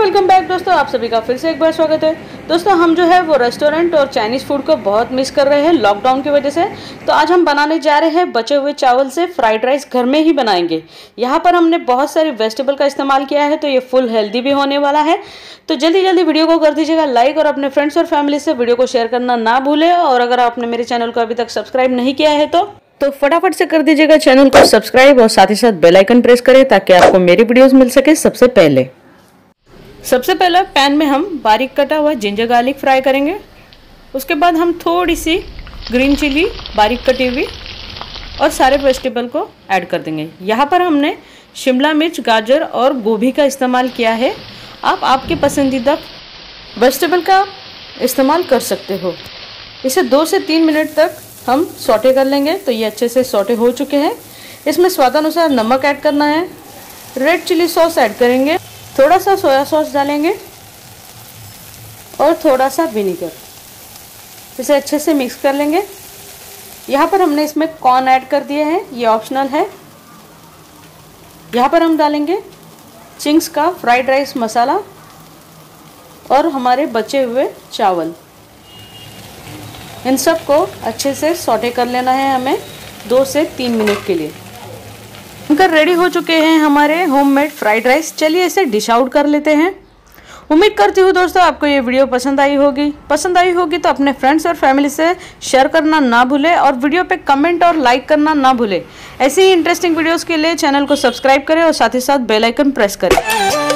Welcome back दोस्तों, आप सभी का फिर से एक बार स्वागत है। दोस्तों हम जो है वो रेस्टोरेंट और चाइनीज़ फूड को बहुत मिस कर रहे हैं लॉकडाउन की वजह से। तो आज हम बनाने जा रहे हैं बचे हुए चावल से फ्राइड राइस, घर में ही बनाएंगे। यहाँ पर हमने बहुत सारी वेजिटेबल का इस्तेमाल किया है, तो ये फुल हेल्दी भी होने वाला है। तो जल्दी जल्दी वीडियो को कर दीजिएगा लाइक और अपने फ्रेंड्स और फैमिली से वीडियो को शेयर करना ना भूलें। और अगर आपने मेरे चैनल को अभी तक सब्सक्राइब नहीं किया है तो फटाफट से कर दीजिएगा चैनल को सब्सक्राइब और साथ ही साथ बेल आइकन प्रेस करें ताकि आपको मेरी वीडियोस मिल सके सबसे पहले। सबसे पहले पैन में हम बारीक कटा हुआ जिंजर गार्लिक फ्राई करेंगे। उसके बाद हम थोड़ी सी ग्रीन चिली बारीक कटी हुई और सारे वेजिटेबल को ऐड कर देंगे। यहाँ पर हमने शिमला मिर्च, गाजर और गोभी का इस्तेमाल किया है। आप आपके पसंदीदा वेजिटेबल का इस्तेमाल कर सकते हो। इसे 2 से 3 मिनट तक हम सौटे कर लेंगे। तो ये अच्छे से सौटे हो चुके हैं। इसमें स्वादानुसार नमक ऐड करना है, रेड चिली सॉस ऐड करेंगे, थोड़ा सा सोया सॉस डालेंगे और थोड़ा सा विनेगर। इसे अच्छे से मिक्स कर लेंगे। यहाँ पर हमने इसमें कॉर्न ऐड कर दिए हैं, ये ऑप्शनल है। यहाँ पर हम डालेंगे चिंग्स का फ्राइड राइस मसाला और हमारे बचे हुए चावल। इन सब को अच्छे से सौटे कर लेना है हमें 2 से 3 मिनट के लिए। बनकर रेडी हो चुके हैं हमारे होममेड फ्राइड राइस। चलिए इसे डिश आउट कर लेते हैं। उम्मीद करती हूँ दोस्तों आपको ये वीडियो पसंद आई होगी तो अपने फ्रेंड्स और फैमिली से शेयर करना ना भूलें और वीडियो पे कमेंट और लाइक करना ना भूलें। ऐसी ही इंटरेस्टिंग वीडियोस के लिए चैनल को सब्सक्राइब करें और साथ ही साथ बेल आइकन प्रेस करें।